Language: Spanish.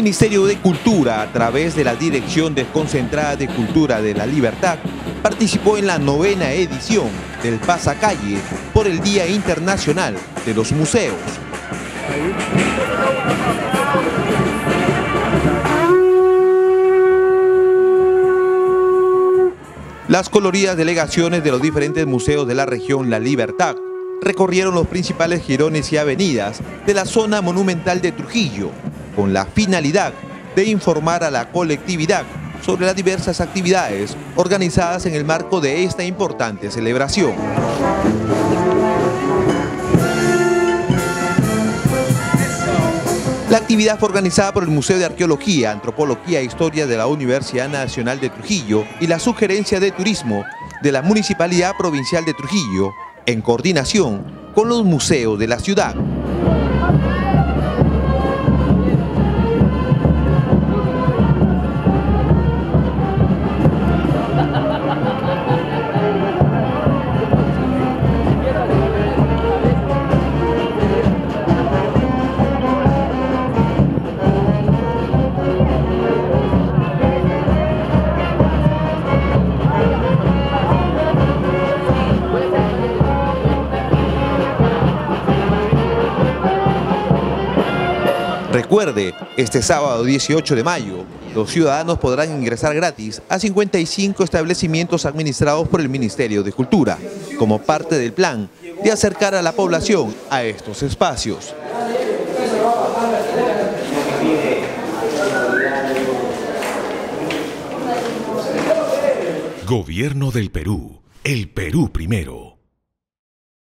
Ministerio de Cultura, a través de la Dirección Desconcentrada de Cultura de la Libertad, participó en la 9ª edición del Pasacalle por el Día Internacional de los Museos. Las coloridas delegaciones de los diferentes museos de la región La Libertad recorrieron los principales jirones y avenidas de la zona monumental de Trujillo, con la finalidad de informar a la colectividad sobre las diversas actividades organizadas en el marco de esta importante celebración. La actividad fue organizada por el Museo de Arqueología, Antropología e Historia de la Universidad Nacional de Trujillo y la Sugerencia de Turismo de la Municipalidad Provincial de Trujillo, en coordinación con los museos de la ciudad. Recuerde, este sábado 18 de mayo, los ciudadanos podrán ingresar gratis a 55 establecimientos administrados por el Ministerio de Cultura, como parte del plan de acercar a la población a estos espacios. Gobierno del Perú, el Perú primero.